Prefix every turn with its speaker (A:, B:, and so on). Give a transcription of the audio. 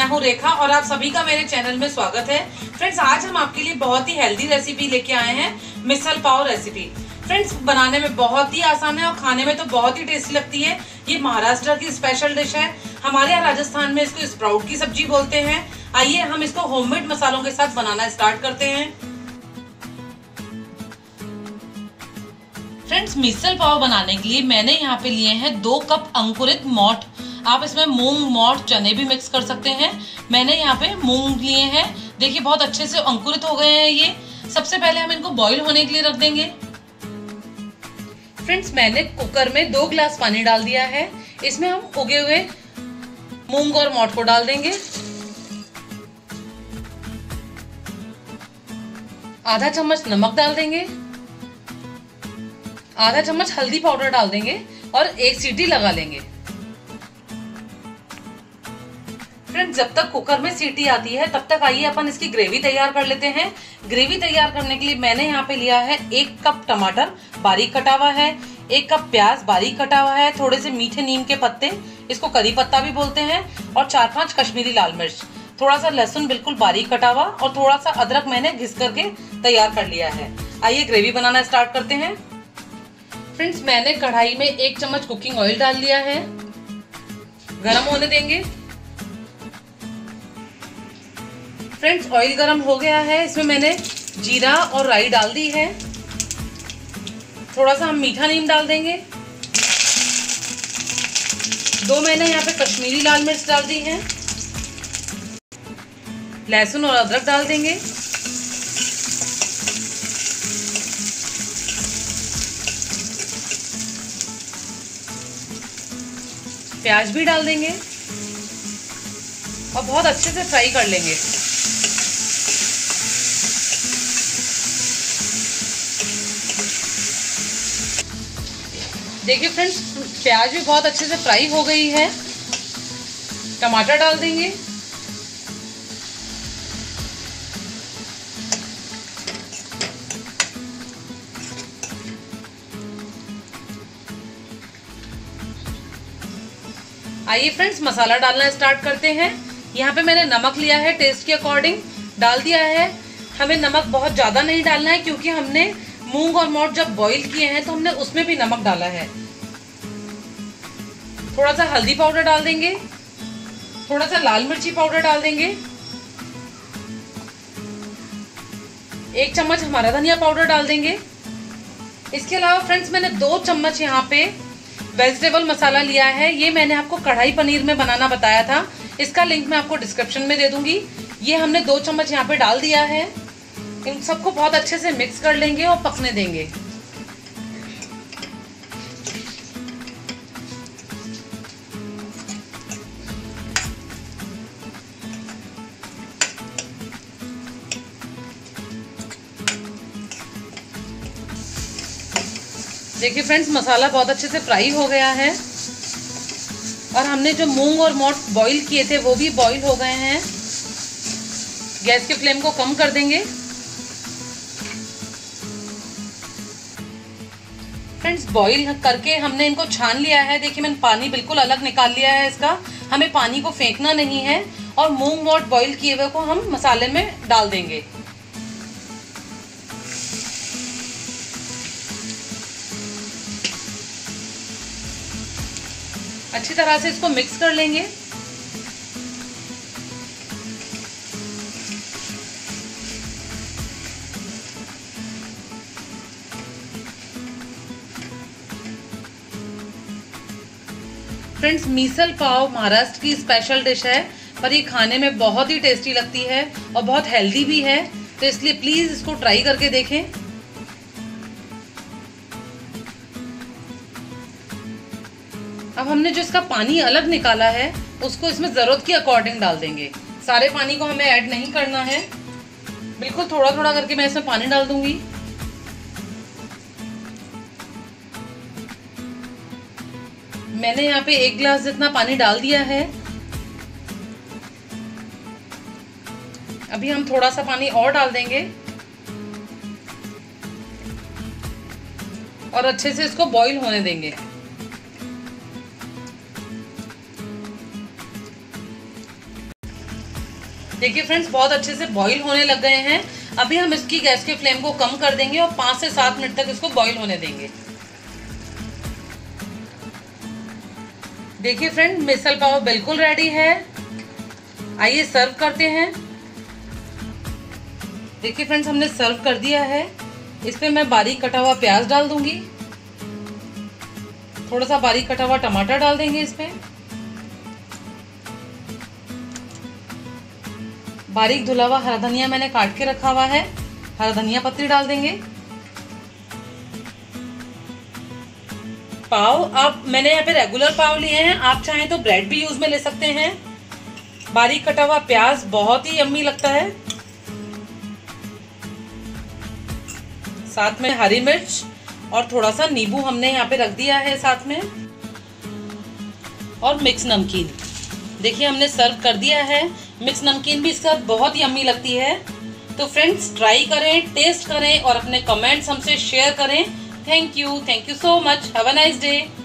A: हूं रेखा और आप सभी का मेरे चैनल में स्वागत है। फ्रेंड्स, आज हम आपके लिए बहुत ही हेल्दी रेसिपी लेके आए हैं, मिसल पाव रेसिपी। फ्रेंड्स, बनाने में बहुत ही आसान है और खाने में तो बहुत ही टेस्टी लगती है। ये महाराष्ट्र की स्पेशल डिश है। हमारे यहाँ राजस्थान में इसको स्प्राउट की सब्जी बोलते हैं। आइए हम इसको होममेड मसालों के साथ बनाना स्टार्ट करते हैं। फ्रेंड्स, मिसल पाव बनाने के लिए मैंने यहाँ पे लिए हैं 2 कप अंकुरित मोठ। आप इसमें मूंग, मोठ, चने भी मिक्स कर सकते हैं। मैंने यहाँ पे मूंग लिए हैं। देखिए बहुत अच्छे से अंकुरित हो गए हैं ये। सबसे पहले हम इनको बॉईल होने के लिए रख देंगे। फ्रेंड्स, मैंने कुकर में 2 गिलास पानी डाल दिया है। इसमें हम उगे हुए मूंग और मोठ को डाल देंगे। आधा चम्मच नमक डाल देंगे, आधा चम्मच हल्दी पाउडर डाल देंगे और 1 सीटी लगा लेंगे। फ्रेंड्स, जब तक कुकर में सीटी आती है तब तक आइए अपन इसकी ग्रेवी तैयार कर लेते हैं। ग्रेवी तैयार करने के लिए मैंने यहाँ पे लिया है 1 कप टमाटर बारीक कटा हुआ है, 1 कप प्याज बारीक कटा हुआ है, थोड़े से मीठे नीम के पत्ते, इसको करी पत्ता भी बोलते हैं, और 4-5 कश्मीरी लाल मिर्च, थोड़ा सा लहसुन बिल्कुल बारीक कटा हुआ और थोड़ा सा अदरक मैंने घिस करके तैयार कर लिया है। आइए ग्रेवी बनाना स्टार्ट करते हैं। फ्रेंड्स, मैंने कढ़ाई में 1 चम्मच कुकिंग ऑयल डाल लिया है। गरम होने देंगे। फ्रेंड्स, ऑयल गरम हो गया है। इसमें मैंने जीरा और राई डाल दी है। थोड़ा सा हम मीठा नीम डाल देंगे। 2 मैंने यहाँ पे कश्मीरी लाल मिर्च डाल दी है। लहसुन और अदरक डाल देंगे। प्याज भी डाल देंगे और बहुत अच्छे से फ्राई कर लेंगे। देखिए फ्रेंड्स, प्याज भी बहुत अच्छे से फ्राई हो गई है। टमाटर डाल देंगे। आइए फ्रेंड्स, मसाला डालना स्टार्ट करते हैं। यहाँ पे मैंने नमक लिया है, टेस्ट के अकॉर्डिंग डाल दिया है। हमें नमक बहुत ज़्यादा नहीं डालना है क्योंकि हमने मूंग और मोठ जब बॉईल किए हैं तो हमने उसमें भी नमक डाला है। थोड़ा सा हल्दी पाउडर डाल देंगे, थोड़ा सा लाल मिर्ची पाउडर डाल देंगे, 1 चम्मच हमारा धनिया पाउडर डाल देंगे। इसके अलावा फ्रेंड्स, मैंने 2 चम्मच यहाँ पे वेजिटेबल मसाला लिया है। ये मैंने आपको कढ़ाई पनीर में बनाना बताया था, इसका लिंक मैं आपको डिस्क्रिप्शन में दे दूंगी। ये हमने 2 चम्मच यहाँ पे डाल दिया है। इन सबको बहुत अच्छे से मिक्स कर लेंगे और पकने देंगे। देखिए फ्रेंड्स, मसाला बहुत अच्छे से फ्राई हो गया है और हमने जो मूंग और मोठ बॉईल किए थे वो भी बॉईल हो गए हैं। गैस के फ्लेम को कम कर देंगे। फ्रेंड्स, बॉईल करके हमने इनको छान लिया है। देखिए मैंने पानी बिल्कुल अलग निकाल लिया है इसका। हमें पानी को फेंकना नहीं है और मूंग मोठ बॉईल किए हुए को हम मसाले में डाल देंगे। अच्छी तरह से इसको मिक्स कर लेंगे। फ्रेंड्स, मिसल पाव महाराष्ट्र की स्पेशल डिश है, पर ये खाने में बहुत ही टेस्टी लगती है और बहुत हेल्दी भी है, तो इसलिए प्लीज इसको ट्राई करके देखें। अब हमने जो इसका पानी अलग निकाला है उसको इसमें ज़रूरत के अकॉर्डिंग डाल देंगे। सारे पानी को हमें ऐड नहीं करना है, बिल्कुल थोड़ा थोड़ा करके मैं इसमें पानी डाल दूंगी। मैंने यहाँ पे 1 गिलास जितना पानी डाल दिया है। अभी हम थोड़ा सा पानी और डाल देंगे और अच्छे से इसको बॉईल होने देंगे। देखिए फ्रेंड्स, बहुत अच्छे से बॉईल होने लग गए हैं। अभी हम इसकी गैस के फ्लेम को कम कर देंगे और 5 से 7 मिनट तक इसको बॉईल होने देंगे। देखिए फ्रेंड, मिसल पाव बिल्कुल रेडी है। आइए सर्व करते हैं। देखिए फ्रेंड्स, हमने सर्व कर दिया है। इस पे मैं बारीक कटा हुआ प्याज डाल दूंगी, थोड़ा सा बारीक कटा हुआ टमाटर डाल देंगे इस पे, बारीक धुला हुआ हरा धनिया मैंने काट के रखा हुआ है, हरा धनिया पत्ती डाल देंगे। पाव आप मैंने यहाँ पे रेगुलर पाव लिए हैं, आप चाहें तो ब्रेड भी यूज में ले सकते हैं। बारीक कटा हुआ प्याज बहुत ही यम्मी लगता है, साथ में हरी मिर्च और थोड़ा सा नींबू हमने यहाँ पे रख दिया है साथ में, और मिक्स नमकीन। देखिए हमने सर्व कर दिया है। मिक्स नमकीन भी इसके साथ बहुत यम्मी लगती है। तो फ्रेंड्स, ट्राई करें, टेस्ट करें और अपने कमेंट्स हमसे शेयर करें। Thank you so much. Have a nice day.